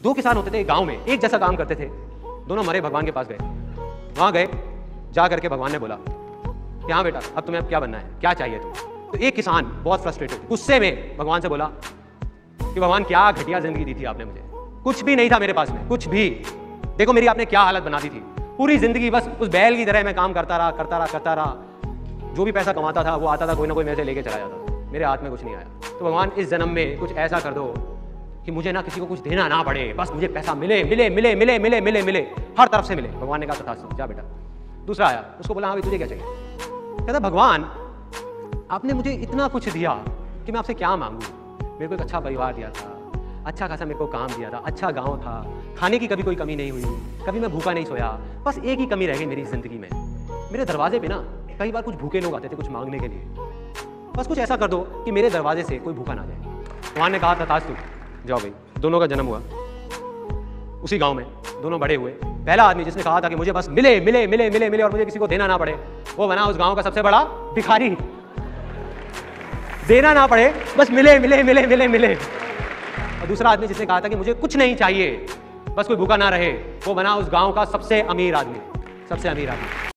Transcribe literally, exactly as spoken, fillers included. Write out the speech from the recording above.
दो किसान होते थे गांव में, एक जैसा काम करते थे, दोनों मरे, भगवान के पास गए। वहां गए, जा करके भगवान ने बोला कि हाँ बेटा, अब तुम्हें अब क्या बनना है, क्या चाहिए तुम्हें। तो एक किसान बहुत फ्रस्ट्रेटेड, गुस्से में भगवान से बोला कि भगवान क्या घटिया जिंदगी दी थी आपने मुझे, कुछ भी नहीं था मेरे पास में, कुछ भी। देखो मेरी आपने क्या हालत बना दी थी, पूरी जिंदगी बस उस बैल की तरह मैं काम करता रहा करता रहा करता रहा जो भी पैसा कमाता था वो आता था कोई ना कोई मेरे से लेके चला जाता था, मेरे हाथ में कुछ नहीं आया। तो भगवान इस जन्म में कुछ ऐसा कर दो कि मुझे ना किसी को कुछ देना ना पड़े, बस मुझे पैसा मिले मिले मिले मिले मिले मिले मिले हर तरफ से मिले। भगवान ने कहा तथास्तु, जा बेटा। दूसरा आया, उसको बोला हाँ भाई तुझे क्या चाहिए। कहता भगवान आपने मुझे इतना कुछ दिया कि मैं आपसे क्या मांगू, मेरे को एक अच्छा परिवार दिया था, अच्छा खासा मेरे को काम दिया था, अच्छा गांव था, खाने की कभी कोई कमी नहीं हुई, कभी मैं भूखा नहीं सोया। बस एक ही कमी रह गई मेरी जिंदगी में, मेरे दरवाजे पे ना कई बार कुछ भूखे लोग आते थे कुछ मांगने के लिए, बस कुछ ऐसा कर दो कि मेरे दरवाजे से कोई भूखा ना जाए। भगवान ने कहा तथास्तु, जाओ भाई। दोनों का जन्म हुआ उसी गांव में, दोनों बड़े हुए। पहला आदमी जिसने कहा था कि मुझे बस मिले मिले मिले मिले मिले और मुझे किसी को देना ना पड़े, वो बना उस गांव का सबसे बड़ा भिखारी। देना ना पड़े, बस मिले मिले मिले मिले मिले। और दूसरा आदमी जिसने कहा था कि मुझे कुछ नहीं चाहिए, बस कोई भूखा ना रहे, वो बना उस गांव का सबसे अमीर आदमी, सबसे अमीर आदमी।